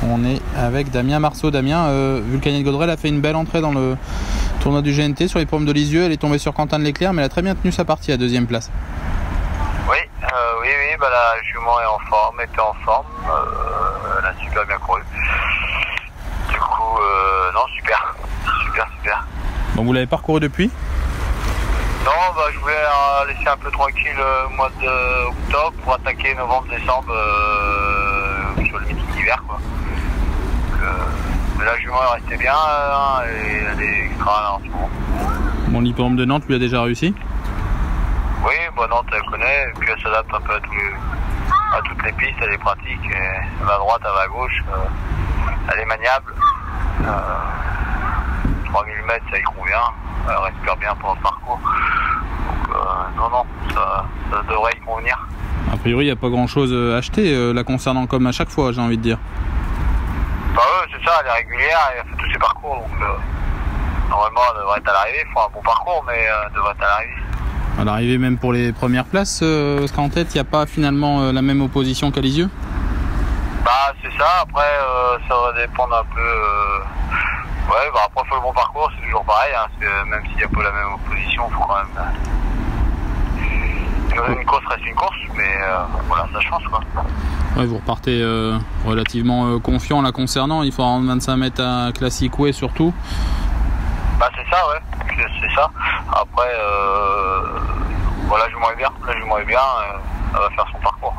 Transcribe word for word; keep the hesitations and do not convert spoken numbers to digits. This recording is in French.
On est avec Damien Marceau. Damien, euh, Vulcania de Gaudrel a fait une belle entrée dans le tournoi du G N T sur les pommes de Lisieux. Elle est tombée sur Quentin de Leclerc, mais elle a très bien tenu sa partie à deuxième place. Oui, euh, oui, oui, bah la jument est en forme, était en forme. Euh, elle a super bien couru. Du coup, euh, non, super, super, super. Donc vous l'avez parcouru depuis ? Non, bah, je voulais la laisser un peu tranquille le mois d'octobre pour attaquer novembre-décembre euh, sur le meeting d'hiver, quoi. Donc, euh, mais la jument est restée bien hein, et elle est extra là, en ce moment. Bon, l'hippodrome de Nantes lui a déjà réussi ? Oui, bon, Nantes elle connaît et puis elle s'adapte un peu à, tous les, à toutes les pistes, elle est pratique. Et elle va à droite, elle va à gauche, euh, elle est maniable. Euh, trois mille mètres, ça y convient. Elle respire bien pour le parcours. Donc, euh, non, non, ça, ça devrait y convenir. A priori, il n'y a pas grand chose à acheter euh, la concernant comme à chaque fois, j'ai envie de dire. Bah ouais, c'est ça, elle est régulière, elle fait tous ses parcours. Donc, euh, normalement, elle devrait être à l'arrivée. Il faut un bon parcours, mais euh, elle devrait être à l'arrivée. À l'arrivée, même pour les premières places, euh, parce qu'en tête, il n'y a pas finalement euh, la même opposition qu'à Lisieux ? Bah, c'est ça. Après, euh, ça va dépendre un peu. Euh... Ouais, bah après, il faut le bon parcours, c'est toujours pareil, hein, parce que même s'il n'y a pas la même opposition, il faut quand même. Une course reste une course, mais euh, voilà, ça change quoi. Ouais, vous repartez euh, relativement euh, confiant la concernant, il faut rendre vingt-cinq mètres à Classic Way surtout. Bah, c'est ça, ouais, c'est ça. Après, euh, voilà, je m'en vais bien, là, je m'en vais bien, euh, elle va faire son parcours.